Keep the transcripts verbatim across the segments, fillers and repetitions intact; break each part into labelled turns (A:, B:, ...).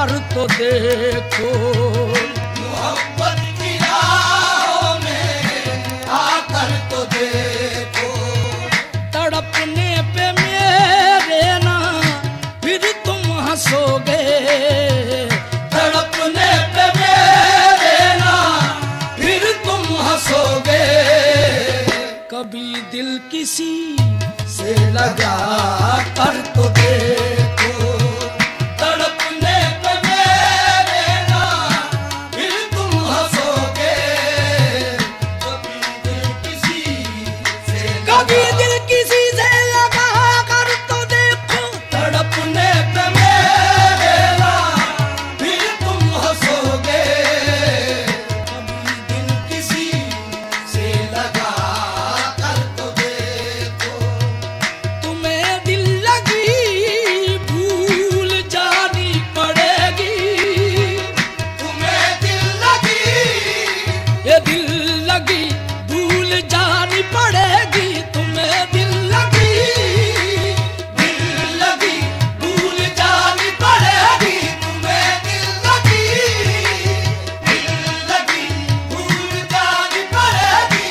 A: कर तो देखो,
B: मोहब्बत की राहों में आकर तो देखो।
A: तड़पने पे मेरे ना फिर तुम हंसोगे,
B: तड़पने पे मेरे ना फिर तुम हंसोगे।
A: कभी दिल किसी
B: से लगा कर तो देखो, तड़पने पे मेरे ना फिर तुम हंसोगे। कभी दिल किसी से
A: कभी दिल किसी से लगा कर तो देखो,
B: तड़पने पे मेरे ना फिर तुम हंसोगे। कभी दिल किसी से लगा कर तो देखो।
A: तुम्हें दिल लगी भूल जानी पड़ेगी,
B: तुम्हें दिल लगी,
A: ये दिल लगी भूल जानी पड़ेगी। तुम्हें दिल लगी,
B: दिल लगी भूल जानी पड़ेगी। तुम्हें दिल लगी, दिल लगी भूल जानी पड़ेगी।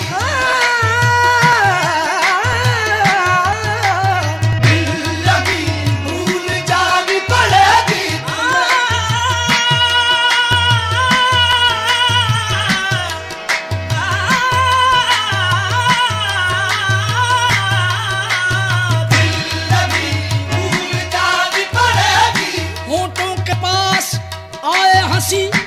B: दिल लगी भूल जानी पड़ेगी। दिल लगी भूल जानी पड़ेगी।
A: होठों के पास आए हंसी